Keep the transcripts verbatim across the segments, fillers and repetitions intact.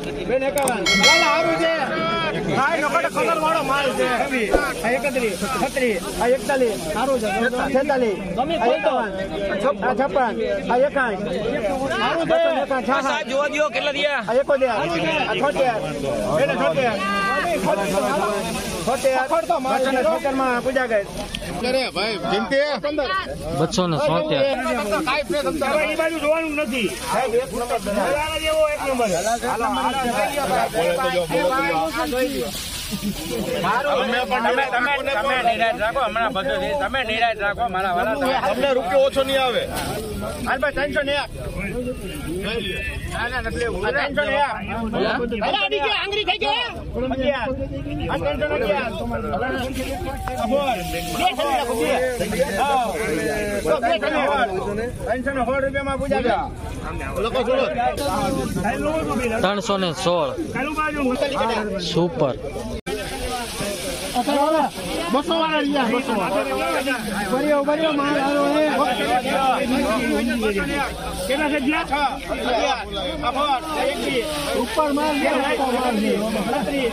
બેન એકાવન સારું છે ભાઈ નો કલર વાળો માલ છે એકત્રીસ છત્રીસ આ એકતાલીસ સારું છે છેતાલીસ એકાવન છપ્પન આ એકાવન સારું છે જોવા દો કેટલા દિયા આ એકોતેર આ છોતેર બેન છોતેર પૂજા ગઈ બસો ને સોતેર એ બાજુ જોવાનું નથી તમને રૂપિયો ઓછો નહીં આવે ત્રણસો ને આંગળી થઈ ગયો ત્રણસો ને સોળ સુપર બસો વાળા રહ્યા બસો બરિયો બરિયો માલ આરો હે કેટલા છે જ્યાં ઉપર માલ એકતાલીસ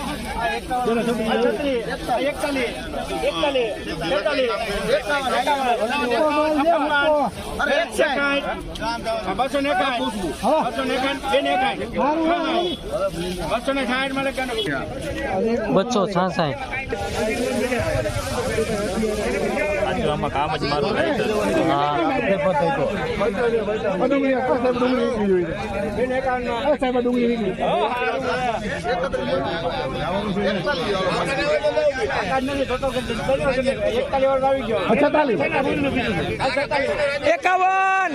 એકતાલીસ બસો ને બસો ને બસો ને સાઠ મળે બસો છાસઠ આમાં કામ જ મારું એકાવન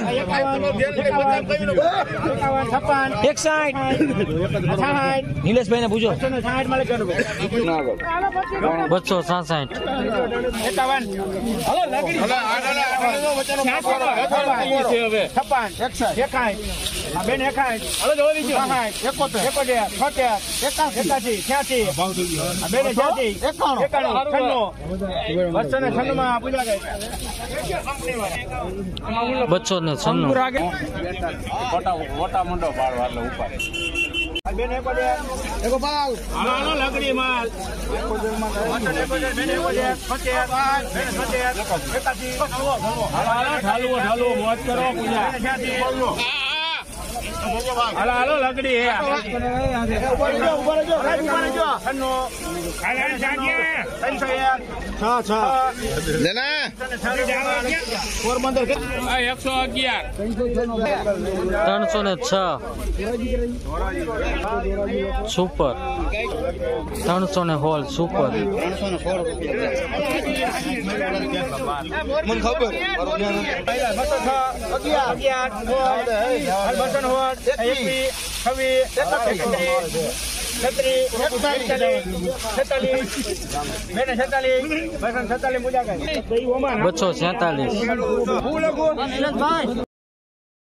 છપ્પન એકસાઠ નિલેશભાઈ ને પૂછો સાઠ મળે બસો સાસઠ એકાવન છપ્પન એકાઠ બેન એકાઠ એકોતેર એકોતેર છોતેર એકાસી છ્યાસી બેન છ્યાસી એકાણું છન્નું બસો ને છન્નું માં પૂજા ગઈ બસો ને છન્નું મોટા મોટો પાડવા ઉપર બેન એકોતેર એકો ભાવ હાલો લગડી માલ બેન એકોતેર છોતેર બેન છોતેર એકાસી હાલો ઢાલવો ઢાલવો મોજ કરો પૂજા હાલો હાલો લગડી હે ઉપર જો ઉપર જો ઉપર જો છન્નો ત્રણસો એક છ છ લેના પોરબંદર એકસો અગિયાર ત્રણસો ને છ સુપર ત્રણસો ને હોલ સુપર મને ખબર બસો છ અગિયાર બસો ને હોળ એકવીસ છવ્વીસ છત્રીસ છેતાલીસ બેન છેતાલીસ બસો છેતાલીસ મુજા બસો છેતાલીસ